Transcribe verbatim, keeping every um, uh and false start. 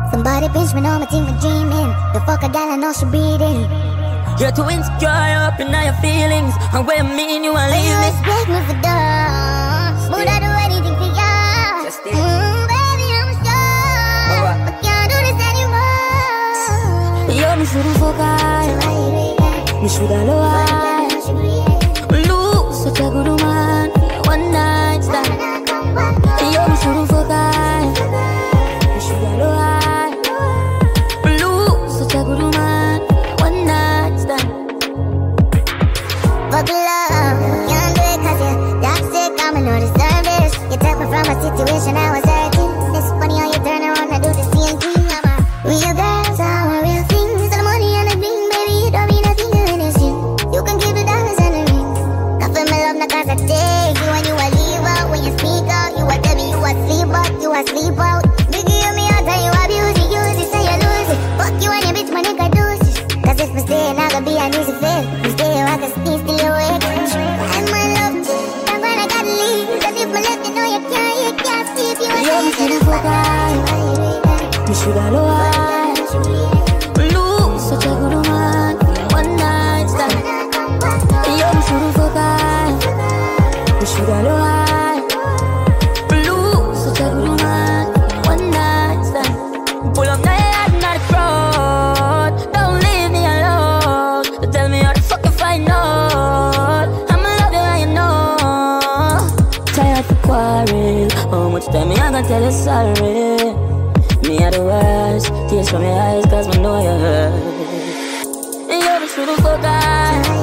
Somebody pinch me, know my team is dreaming. The fuck a gal, I know she breathing. You're too insecure, up in all your feelings. And what I mean, you want leave you me. respect me for dumb. Would I do anything for ya? Just stay. Mm, baby, I'm sure I can't do this anymore. Yo, me shouldn't forget. Me shoulda lower. Lose such a good woman. One night stand. Yo, me shouldn't forget. Me shoulda lower. Lose such a good woman. One night stand. Fuck love, can't do it cause you're toxic. I'ma know deserve this. You took me from a situation I was hurting. It's funny how you turn around and do the same thing. I'm a real girl, so I'm a real thing. So the money and the bling, baby, it don't mean nothing to anything. You can keep the dollars and the ring. Not for my love, not cause I take you. When you a leave out, when you speak out, you a tell me you a sleep out, you a sleep out. Biggie, you me out and you abuse it, use it, so you lose it. Fuck you and your bitch, my nigga do it. Cause if I stay, I gonna be an easy fit. You stay, I can stay still awake. I'm my love, I'm gonna gotta leave. Cause if I left, you know you can't, you can't sleep. You Yo, me shouldn't forget. Me shoulda lower. Lose such a good woman. One night stand. Yo, me shouldn't forget. Me shoulda lower. Lose such a good woman. One night stand. Pull up my head in the crowd. Don't leave me alone. Tell me how the fuck you find out. I'ma love you and you know. Tired for quarrel. How much time me I gonna tell you sorry? Me are the worst. Tears from your eyes cause me know you hurt. And you be shouldn't forget.